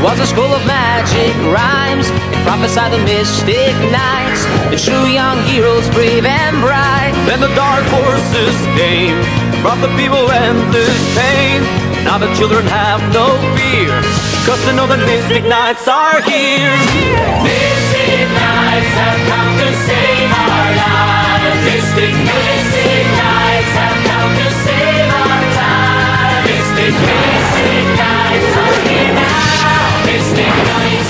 was a scroll of magic rhymes. It prophesied the mystic nights. It drew young heroes brave and bright. Then the dark forces came, brought the people endless pain. Now the children have no fear, 'cause they know the mystic nights are here. Mystic nights have come to save our lives. Mystic nights have come to save our time. Mystic nights are here now. Mystic nights.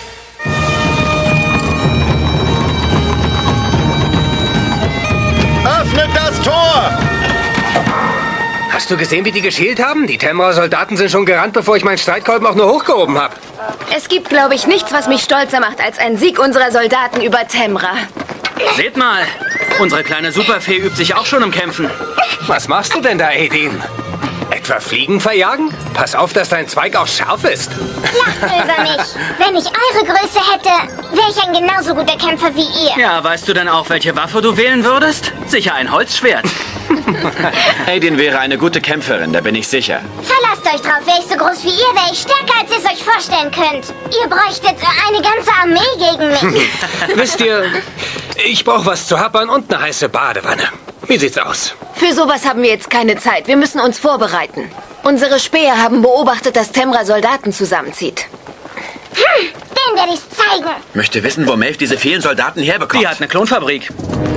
Öffnet das Tor! Hast du gesehen, wie die geschielt haben? Die Temra-Soldaten sind schon gerannt, bevor ich meinen Streitkolben auch nur hochgehoben habe. Es gibt, glaube ich, nichts, was mich stolzer macht, als ein Sieg unserer Soldaten über Temra. Seht mal, unsere kleine Superfee übt sich auch schon im Kämpfen. Was machst du denn da, Edin? Etwa Fliegen verjagen? Pass auf, dass dein Zweig auch scharf ist. Lacht über mich. Wenn ich eure Größe hätte, wäre ich ein genauso guter Kämpfer wie ihr. Ja, weißt du denn auch, welche Waffe du wählen würdest? Sicher ein Holzschwert. Aidin wäre eine gute Kämpferin, da bin ich sicher. Verlasst euch drauf, wäre ich so groß wie ihr, wäre ich stärker, als ihr es euch vorstellen könnt. Ihr bräuchtet eine ganze Armee gegen mich. Wisst ihr, ich brauche was zu happern und eine heiße Badewanne. Wie sieht's aus? Für sowas haben wir jetzt keine Zeit. Wir müssen uns vorbereiten. Unsere Späher haben beobachtet, dass Temra Soldaten zusammenzieht. Den werde ich's zeigen. Möchte wissen, wo Maeve diese vielen Soldaten herbekommt. Die hat eine Klonfabrik.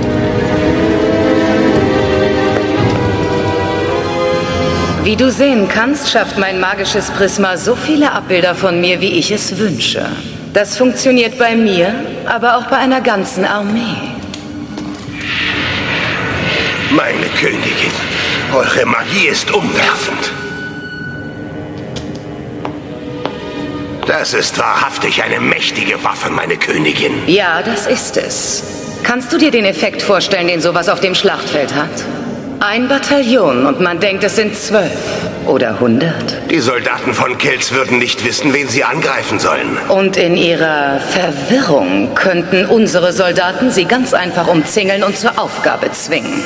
Wie du sehen kannst, schafft mein magisches Prisma so viele Abbilder von mir, wie ich es wünsche. Das funktioniert bei mir, aber auch bei einer ganzen Armee. Meine Königin, eure Magie ist umwerfend. Das ist wahrhaftig eine mächtige Waffe, meine Königin. Ja, das ist es. Kannst du dir den Effekt vorstellen, den sowas auf dem Schlachtfeld hat? Ein Bataillon und man denkt, es sind 12 oder 100. Die Soldaten von Kelz würden nicht wissen, wen sie angreifen sollen. Und in ihrer Verwirrung könnten unsere Soldaten sie ganz einfach umzingeln und zur Aufgabe zwingen.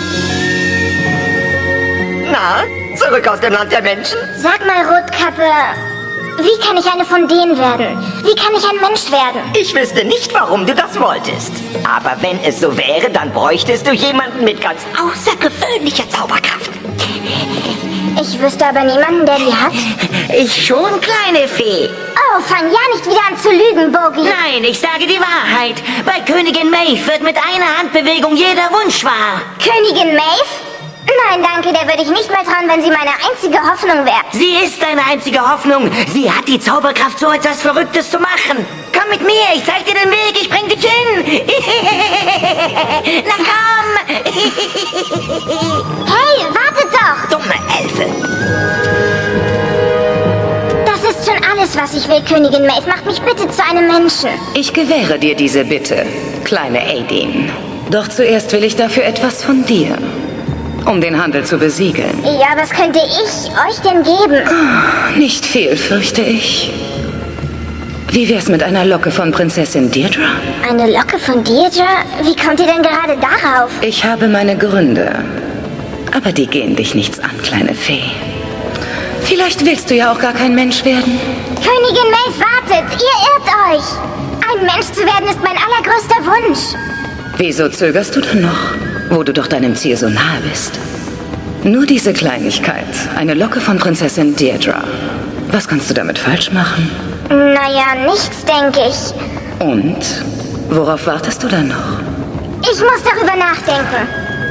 Na, zurück aus dem Land der Menschen? Sag mal, Rotkappe, wie kann ich eine von denen werden? Wie kann ich ein Mensch werden? Ich wüsste nicht, warum du das wolltest. Aber wenn es so wäre, dann bräuchtest du jemanden mit ganz außergewöhnlicher Zauberkraft. Ich wüsste aber niemanden, der die hat. Ich schon, kleine Fee. Oh, fang ja nicht wieder an zu lügen, Bogi. Nein, ich sage die Wahrheit. Bei Königin Maeve wird mit einer Handbewegung jeder Wunsch wahr. Königin Maeve? Nein, danke, der würde ich nicht mehr trauen, wenn sie meine einzige Hoffnung wäre. Sie ist deine einzige Hoffnung. Sie hat die Zauberkraft, so etwas Verrücktes zu machen. Komm mit mir, ich zeig dir den Weg, ich bring dich hin. Na komm. Hey, wartet doch. Dumme Elfe. Das ist schon alles, was ich will, Königin Maeve. Macht mich bitte zu einem Menschen. Ich gewähre dir diese Bitte, kleine Aidin. Doch zuerst will ich dafür etwas von dir. Um den Handel zu besiegeln. Ja, was könnte ich euch denn geben? Nicht viel, fürchte ich. Wie wär's mit einer Locke von Prinzessin Deirdre? Eine Locke von Deirdre? Wie kommt ihr denn gerade darauf? Ich habe meine Gründe. Aber die gehen dich nichts an, kleine Fee. Vielleicht willst du ja auch gar kein Mensch werden. Königin Maeve, wartet! Ihr irrt euch! Ein Mensch zu werden ist mein allergrößter Wunsch. Wieso zögerst du dann noch, wo du doch deinem Ziel so nahe bist? Nur diese Kleinigkeit, eine Locke von Prinzessin Deirdre. Was kannst du damit falsch machen? Naja, nichts, denke ich. Und? Worauf wartest du dann noch? Ich muss darüber nachdenken.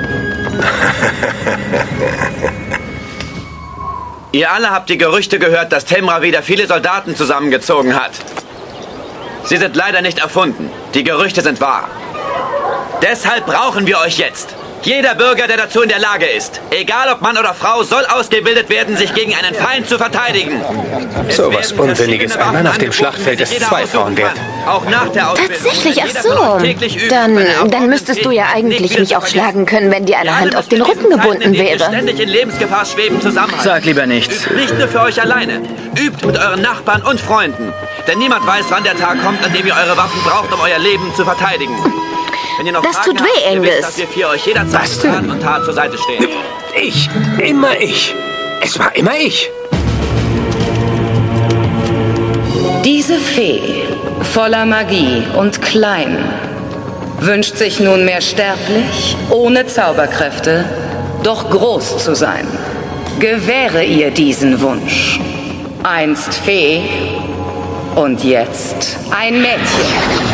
Ihr alle habt die Gerüchte gehört, dass Temra wieder viele Soldaten zusammengezogen hat. Sie sind leider nicht erfunden. Die Gerüchte sind wahr. Deshalb brauchen wir euch jetzt. Jeder Bürger, der dazu in der Lage ist, egal ob Mann oder Frau, soll ausgebildet werden, sich gegen einen Feind zu verteidigen. So was Unsinniges. Ein Mann auf dem Schlachtfeld ist 2 Frauen wert. Auch nach der Ausbildung. Tatsächlich, ach so. Dann müsstest du ja eigentlich mich auch schlagen können, wenn dir eine Hand auf den Rücken gebunden wäre. Ständig in Lebensgefahr schweben, zusammenhalten. Sag lieber nichts. Übt nicht nur für euch alleine. Übt mit euren Nachbarn und Freunden. Denn niemand weiß, wann der Tag kommt, an dem ihr eure Waffen braucht, um euer Leben zu verteidigen. Wenn ihr noch Das Fragen tut weh, habt, ihr wisst, Angus. dass wir für euch jederzeit Was denn? Rat und Tat zur Seite stehen. Ich. Immer ich. Es war immer ich. Diese Fee, voller Magie und klein, wünscht sich nunmehr sterblich, ohne Zauberkräfte, doch groß zu sein. Gewähre ihr diesen Wunsch. Einst Fee und jetzt ein Mädchen.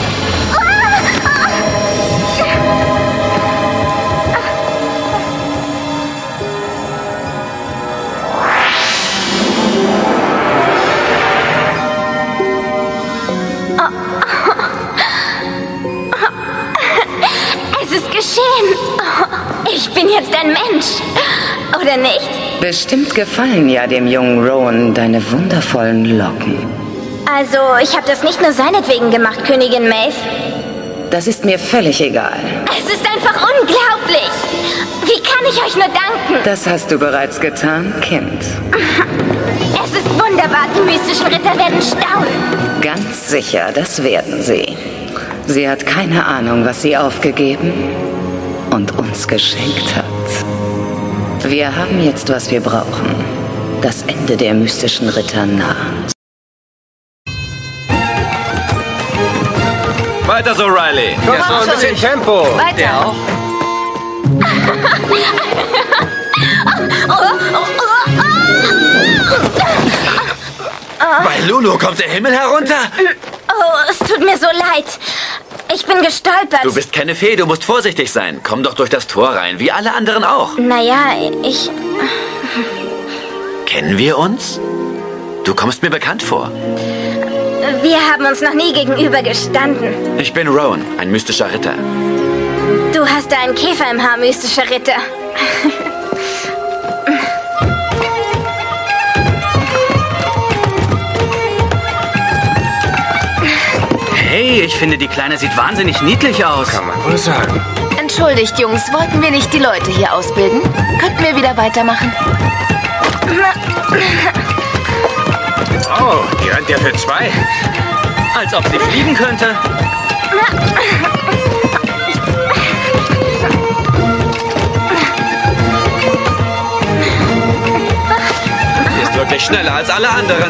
Ich bin jetzt ein Mensch, oder nicht? Bestimmt gefallen ja dem jungen Rowan deine wundervollen Locken. Also, ich habe das nicht nur seinetwegen gemacht, Königin Maeve. Das ist mir völlig egal. Es ist einfach unglaublich. Wie kann ich euch nur danken? Das hast du bereits getan, Kind. Es ist wunderbar, die mystischen Ritter werden staunen. Ganz sicher, das werden sie. Sie hat keine Ahnung, was sie aufgegeben und uns geschenkt hat. Wir haben jetzt, was wir brauchen. Das Ende der mystischen Ritter nah. Weiter so, Riley. Ja, so ein bisschen Tempo. Weiter. Der auch. Bei Lulu kommt der Himmel herunter. Oh, es tut mir so leid. Ich bin gestolpert. Du bist keine Fee, du musst vorsichtig sein. Komm doch durch das Tor rein, wie alle anderen auch. Naja, ich... Kennen wir uns? Du kommst mir bekannt vor. Wir haben uns noch nie gegenüber gestanden. Ich bin Rowan, ein mystischer Ritter. Du hast da einen Käfer im Haar, mystischer Ritter. Hey, ich finde, die Kleine sieht wahnsinnig niedlich aus. Kann man wohl sagen. Entschuldigt, Jungs, wollten wir nicht die Leute hier ausbilden? Könnten wir wieder weitermachen? Oh, die rennt ja für zwei. Als ob sie fliegen könnte. Die ist wirklich schneller als alle anderen.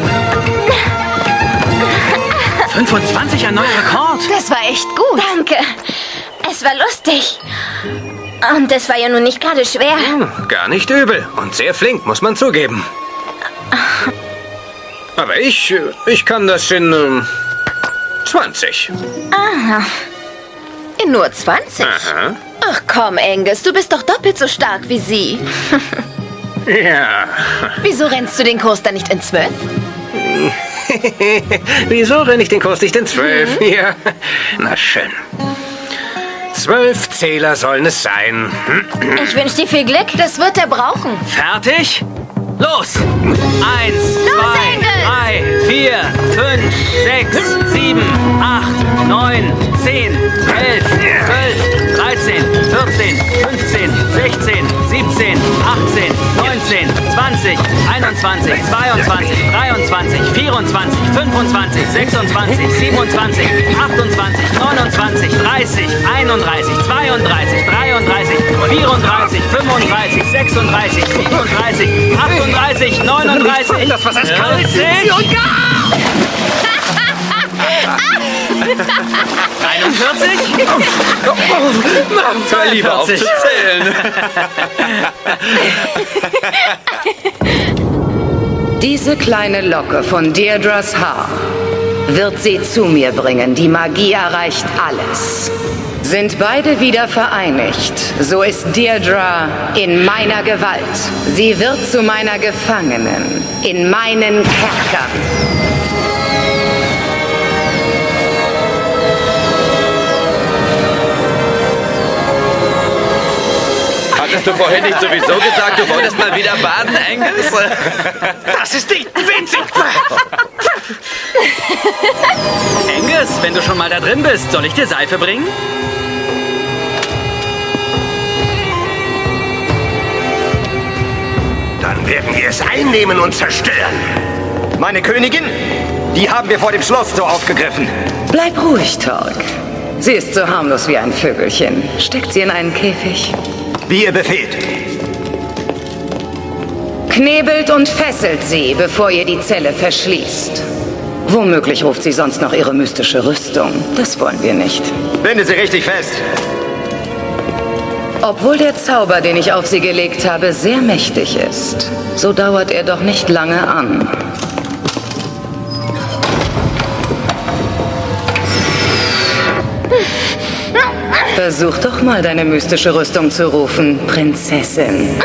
25, ein neuer Rekord. Das war echt gut. Danke. Es war lustig. Und es war ja nun nicht gerade schwer. Gar nicht übel. Und sehr flink, muss man zugeben. Aber ich kann das in 20. Aha. In nur 20? Aha. Ach komm, Angus, du bist doch doppelt so stark wie sie. Ja. Wieso rennst du den Kurs dann nicht in 12? Wieso renne ich den Kurs nicht in 12? Ja. Na schön. 12 Zähler sollen es sein. Ich wünsche dir viel Glück. Das wird er brauchen. Fertig? Los! 1, 2, Angus! 3, 4, 5, 6, 7, 8, 9, 10, 11, 12, 13, 14, 15, 16, 17, 18, 19, 20, 21, 22, 23, 24, 25, 26, 27, 28, 29, 30, 31, 32, 33, 34, 35, 36, 37, 38, 39, Das, was heißt 40, 41, Hör lieber auf zu 42. zählen. Diese kleine Locke von Deirdres Haar wird sie zu mir bringen. Die Magie erreicht alles. Sind beide wieder vereinigt, so ist Deirdre in meiner Gewalt. Sie wird zu meiner Gefangenen, in meinen Kerkern. Hattest du vorhin nicht sowieso gesagt, du wolltest mal wieder baden, Angus? Das ist nicht witzig. Angus, wenn du schon mal da drin bist, soll ich dir Seife bringen? Dann werden wir es einnehmen und zerstören. Meine Königin, die haben wir vor dem Schlosstor aufgegriffen. Bleib ruhig, Torg. Sie ist so harmlos wie ein Vögelchen. Steckt sie in einen Käfig. Wie ihr befehlt. Knebelt und fesselt sie, bevor ihr die Zelle verschließt. Womöglich ruft sie sonst noch ihre mystische Rüstung. Das wollen wir nicht. Binde sie richtig fest. Obwohl der Zauber, den ich auf sie gelegt habe, sehr mächtig ist, so dauert er doch nicht lange an. Versuch doch mal, deine mystische Rüstung zu rufen, Prinzessin.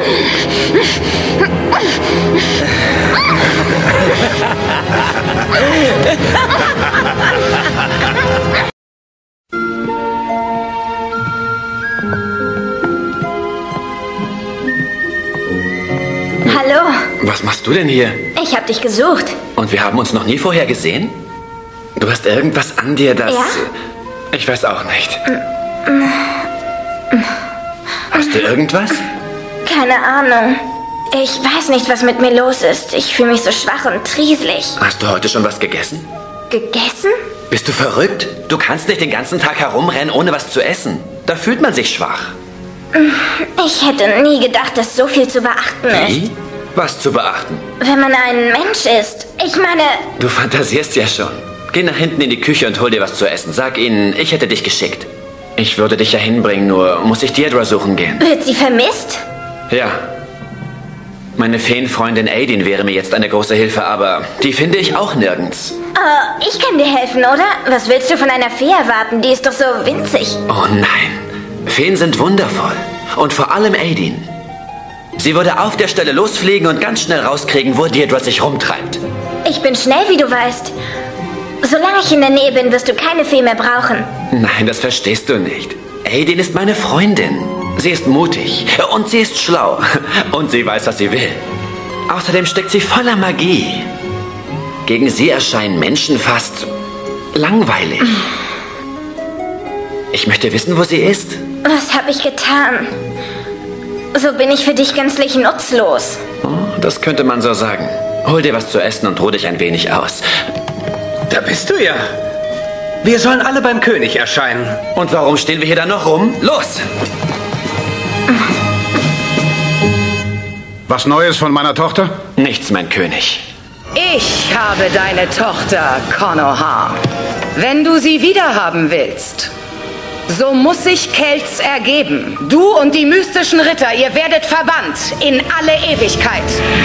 Hallo, Was machst du denn hier? ich hab dich gesucht. Und wir haben uns noch nie vorher gesehen? Du hast irgendwas an dir, das... Ja? Ich weiß auch nicht. Hast du irgendwas? Keine Ahnung. Ich weiß nicht, was mit mir los ist. Ich fühle mich so schwach und trieselig. Hast du heute schon was gegessen? Gegessen? Bist du verrückt? Du kannst nicht den ganzen Tag herumrennen, ohne was zu essen. Da fühlt man sich schwach. Ich hätte nie gedacht, dass so viel zu beachten ist. Wie? Was zu beachten? Wenn man ein Mensch ist. Ich meine, Du fantasierst ja schon. Geh nach hinten in die Küche und hol dir was zu essen. Sag ihnen, ich hätte dich geschickt. Ich würde dich ja hinbringen, nur muss ich Deirdre suchen gehen. wird sie vermisst? Ja. Meine Feenfreundin Aidin wäre mir jetzt eine große Hilfe, aber die finde ich auch nirgends. Ich kann dir helfen, oder? Was willst du von einer Fee erwarten? Die ist doch so winzig. Oh nein. Feen sind wundervoll. Und vor allem Aidin. Sie würde auf der Stelle losfliegen und ganz schnell rauskriegen, wo Deirdre sich rumtreibt. Ich bin schnell, wie du weißt. Solange ich in der Nähe bin, wirst du keine Fee mehr brauchen. Nein, das verstehst du nicht. Aidin ist meine Freundin. Sie ist mutig und sie ist schlau. Und sie weiß, was sie will. Außerdem steckt sie voller Magie. Gegen sie erscheinen Menschen fast langweilig. Ich möchte wissen, wo sie ist. Was habe ich getan? So bin ich für dich gänzlich nutzlos. Oh, das könnte man so sagen. Hol dir was zu essen und ruh dich ein wenig aus. Da bist du ja. Wir sollen alle beim König erscheinen. Und warum stehen wir hier dann noch rum? Los! Was Neues von meiner Tochter? Nichts, mein König. Ich habe deine Tochter, Konoha. Wenn du sie wiederhaben willst, so muss sich Kelz ergeben. Du und die mystischen Ritter, ihr werdet verbannt in alle Ewigkeit.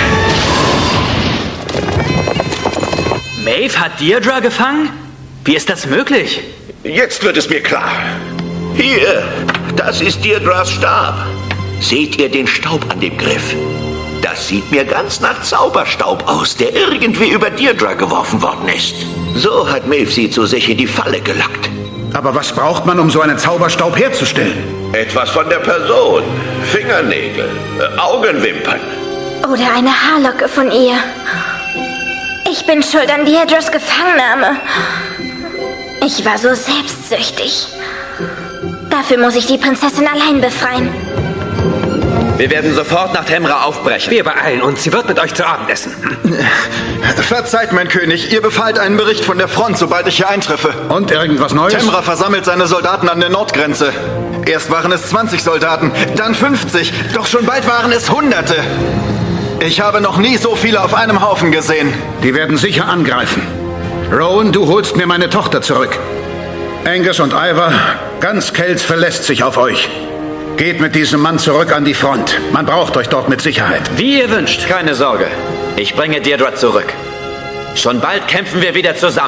Maeve hat Deirdre gefangen? Wie ist das möglich? Jetzt wird es mir klar. Hier, das ist Deirdres Stab. Seht ihr den Staub an dem Griff? Das sieht mir ganz nach Zauberstaub aus, der irgendwie über Deirdre geworfen worden ist. So hat Maeve sie zu sich in die Falle gelockt. Aber was braucht man, um so einen Zauberstaub herzustellen? Etwas von der Person. Fingernägel, Augenwimpern. Oder eine Haarlocke von ihr. Ich bin schuld an Deirdres Gefangennahme. Ich war so selbstsüchtig. Dafür muss ich die Prinzessin allein befreien. Wir werden sofort nach Temra aufbrechen. Wir beeilen uns. Sie wird mit euch zu Abend essen. Verzeiht, mein König. Ihr befahlt einen Bericht von der Front, sobald ich hier eintreffe. Und irgendwas Neues? Temra versammelt seine Soldaten an der Nordgrenze. Erst waren es 20 Soldaten, dann 50. Doch schon bald waren es Hunderte. Ich habe noch nie so viele auf einem Haufen gesehen. Die werden sicher angreifen. Rowan, du holst mir meine Tochter zurück. Angus und Ivar, ganz Kelz verlässt sich auf euch. Geht mit diesem Mann zurück an die Front. Man braucht euch dort mit Sicherheit. Wie ihr wünscht. Keine Sorge. Ich bringe Deirdre zurück. Schon bald kämpfen wir wieder zusammen.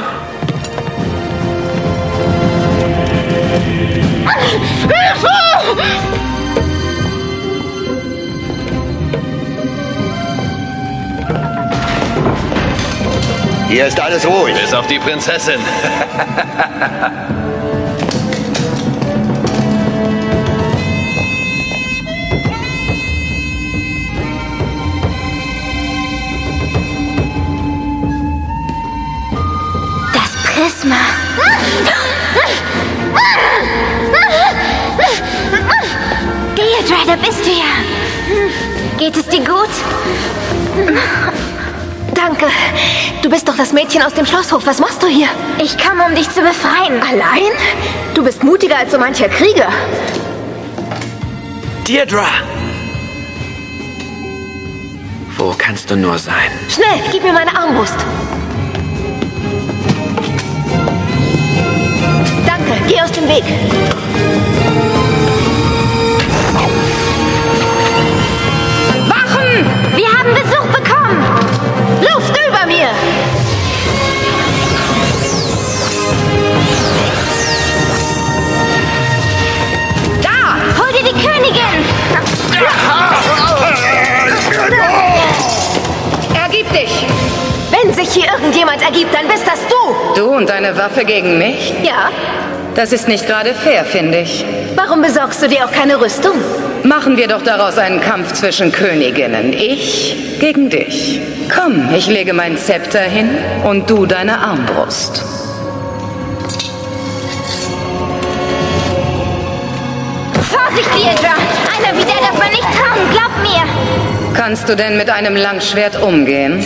Hier ist alles ruhig. Bis auf die Prinzessin. Das Prisma. Deirdre, da bist du ja. Geht es dir gut? Danke. Du bist doch das Mädchen aus dem Schlosshof. Was machst du hier? Ich komme, um dich zu befreien. Allein? Du bist mutiger als so mancher Krieger. Deirdre! Wo kannst du nur sein? Schnell, gib mir meine Armbrust. falschem Weg. Wachen! Wir haben Besuch bekommen! Luft über mir! Da! Hol dir die Königin! Ergib dich! Wenn sich hier irgendjemand ergibt, dann bist das du! Du und deine Waffe gegen mich? Ja? Das ist nicht gerade fair, finde ich. Warum besorgst du dir auch keine Rüstung? Machen wir doch daraus einen Kampf zwischen Königinnen. Ich gegen dich. Komm, ich lege mein Zepter hin und du deine Armbrust. Vorsicht, Deirdre! Einer wie der darf man nicht trauen, glaub mir! Kannst du denn mit einem Langschwert umgehen?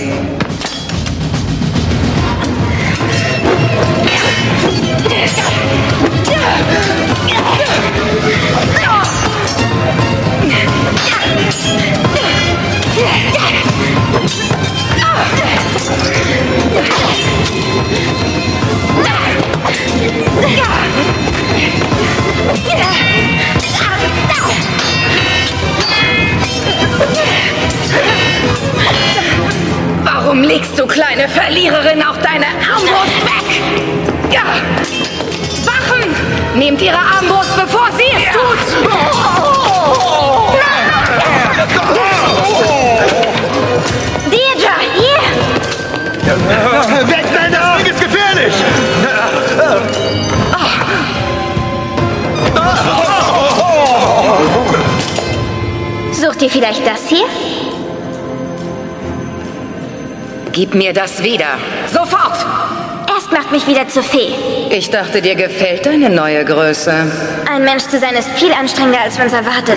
Warum legst du, kleine Verliererin, auch deine Armbrust weg? Ja! Wachen! Nehmt ihre Armbrust, bevor sie es tut! Deirdre, hier! Weg, nein, das Ding ist gefährlich! Sucht ihr vielleicht das hier? Gib mir das wieder. Sofort! Erst macht mich wieder zur Fee. Ich dachte, dir gefällt deine neue Größe. Ein Mensch zu sein ist viel anstrengender, als man es erwartet.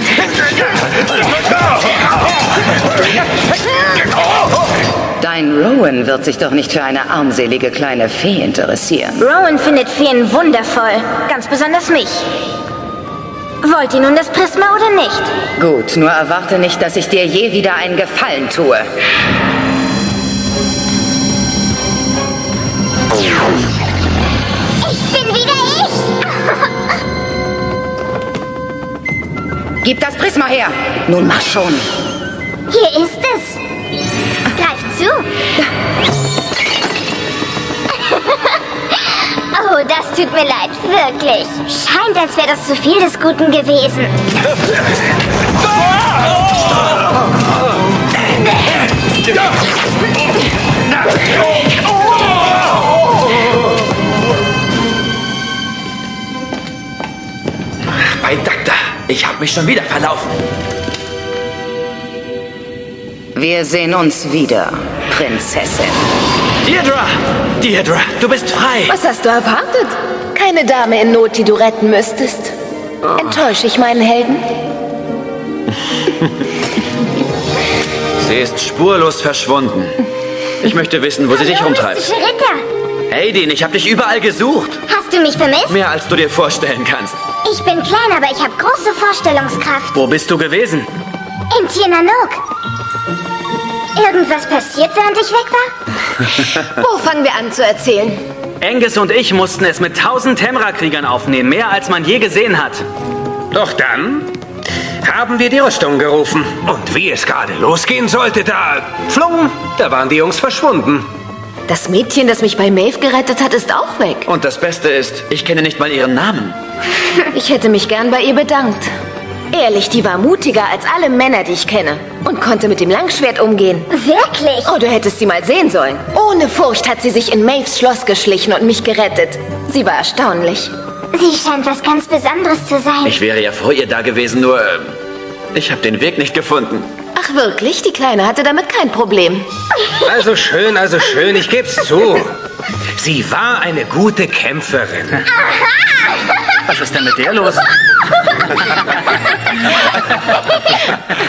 Dein Rowan wird sich doch nicht für eine armselige kleine Fee interessieren. Rowan findet Feen wundervoll. Ganz besonders mich. Wollt ihr nun das Prisma oder nicht? Gut, nur erwarte nicht, dass ich dir je wieder einen Gefallen tue. Ich bin wieder ich! Gib das Prisma her! Nun mach schon! Hier ist es! Greif zu! Oh, das tut mir leid, wirklich. Scheint, als wäre das zu viel des Guten gewesen. Bei Dagda, ich habe mich schon wieder verlaufen. Wir sehen uns wieder, Prinzessin. Deirdre, du bist frei. Was hast du erwartet? Keine Dame in Not, die du retten müsstest. Enttäusche ich meinen Helden? Sie ist spurlos verschwunden. Ich möchte wissen, wo sie sich rumtreibt. Mystische Ritter! Aideen, ich habe dich überall gesucht. Hast du mich vermisst? Mehr als du dir vorstellen kannst. Ich bin klein, aber ich habe große Vorstellungskraft. Wo bist du gewesen? In Tir Na Nog. Irgendwas passiert, während ich weg war? Wo fangen wir an zu erzählen? Angus und ich mussten es mit 1000 Temra-Kriegern aufnehmen, mehr als man je gesehen hat. Doch dann haben wir die Rüstung gerufen. Und wie es gerade losgehen sollte, da waren die Jungs verschwunden. Das Mädchen, das mich bei Maeve gerettet hat, ist auch weg. Und das Beste ist, ich kenne nicht mal ihren Namen. Ich hätte mich gern bei ihr bedankt. Ehrlich, die war mutiger als alle Männer, die ich kenne. Und konnte mit dem Langschwert umgehen. Wirklich? Oh, du hättest sie mal sehen sollen. Ohne Furcht hat sie sich in Maeves Schloss geschlichen und mich gerettet. Sie war erstaunlich. Sie scheint was ganz Besonderes zu sein. Ich wäre ja vor ihr da gewesen, nur ich habe den Weg nicht gefunden. Ach wirklich? Die Kleine hatte damit kein Problem. Also schön, ich geb's zu. Sie war eine gute Kämpferin. Was ist denn mit der los?